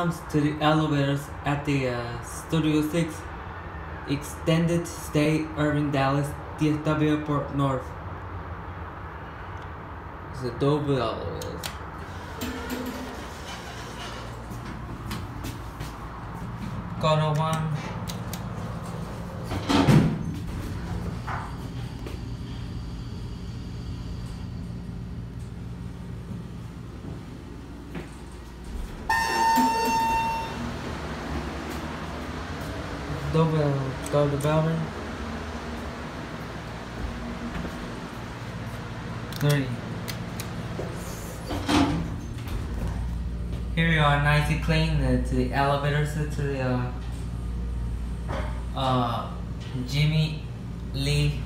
comes to the elevators at the Studio 6 Extended Stay Irving Dallas DFW Airport North. It's a double elevator. Go to 1. Double, go to bell ring. 3. Here you are, nicely clean to the elevators to the Jim Lee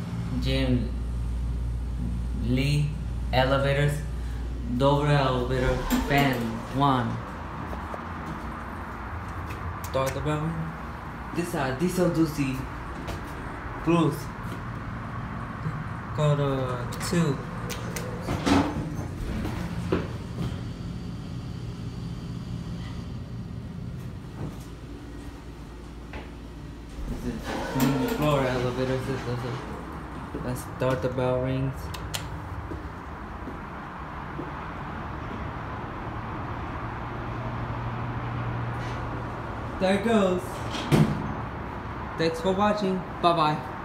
elevators. Dover elevator fan 1. Start the bell ring. This diesel doozy blues. Go to 2. This is the floor elevators. Let's start the bell rings. There it goes. Thanks for watching. Bye bye.